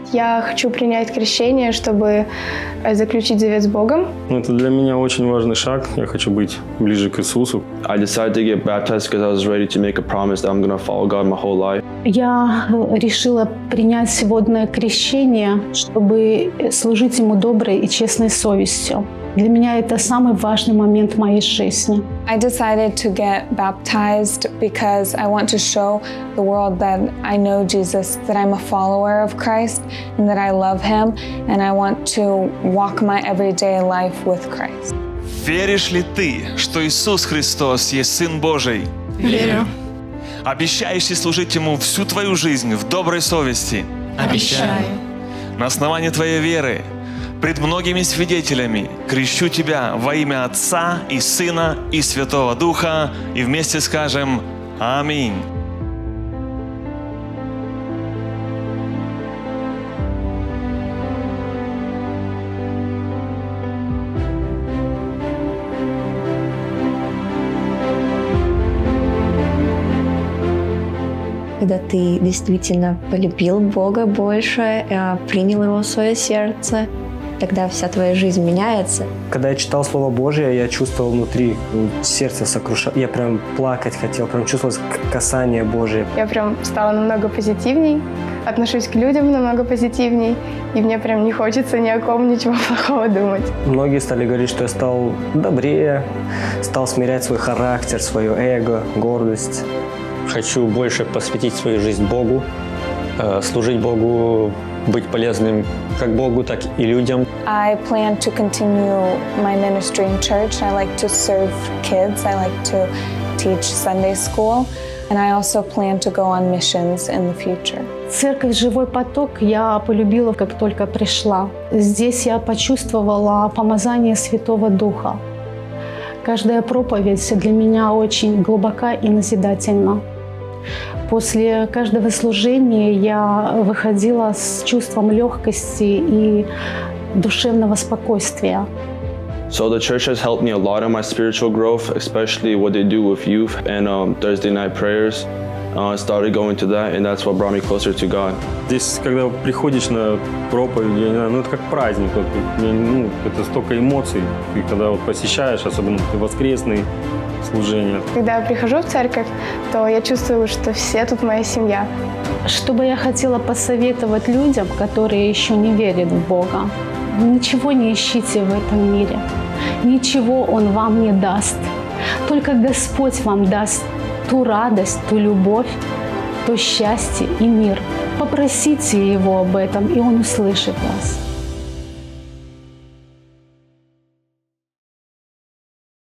Я хочу принять крещение, чтобы заключить завет с Богом. Это для меня очень важный шаг. Я хочу быть ближе к Иисусу. I decided to get baptized because I was ready to make a promise that I'm going to follow God my whole life. Я решила принять водное крещение, чтобы служить Ему доброй и честной совестью. Для меня это самый важный момент в моей жизни. I decided to get baptized because I want to show the world that I know Jesus, that I'm a follower of Christ, and that I love Him, and I want to walk my everyday life with Christ. Веришь ли ты, что Иисус Христос есть Сын Божий? Верю. Обещаешь ли служить Ему всю твою жизнь в доброй совести? Обещаю. На основании твоей веры пред многими свидетелями крещу тебя во имя Отца и Сына и Святого Духа, и вместе скажем Аминь. Когда ты действительно полюбил Бога больше, принял Его в свое сердце, тогда вся твоя жизнь меняется. Когда я читал Слово Божие, я чувствовал внутри, сердце сокрушалось. Я прям плакать хотел, прям чувствовал касание Божие. Я прям стала намного позитивней, отношусь к людям намного позитивней, и мне прям не хочется ни о ком ничего плохого думать. Многие стали говорить, что я стал добрее, стал смирять свой характер, свое эго, гордость. Хочу больше посвятить свою жизнь Богу, служить Богу, быть полезным как Богу, так и людям. I plan to continue my ministry in church. I like to serve kids. I like to teach Sunday school. And I also plan to go on missions in the future. Церковь «Живой поток» я полюбила, как только пришла. Здесь я почувствовала помазание Святого Духа. Каждая проповедь для меня очень глубока и назидательна. После каждого служения я выходила с чувством легкости и душевного спокойствия. So the church has helped me a lot in my spiritual growth, especially what they do with youth and Thursday night prayers. I started going to that, and that's what brought me closer to God. Здесь, когда приходишь на проповедь, я не знаю, это как праздник. Это столько эмоций. И когда посещаешь, особенно воскресные служения. Когда я прихожу в церковь, то я чувствую, что все тут моя семья. Что бы я хотела посоветовать людям, которые еще не верят в Бога? Ничего не ищите в этом мире. Ничего Он вам не даст. Только Господь вам даст ту радость, ту любовь, то счастье и мир. Попросите Его об этом, и Он услышит вас.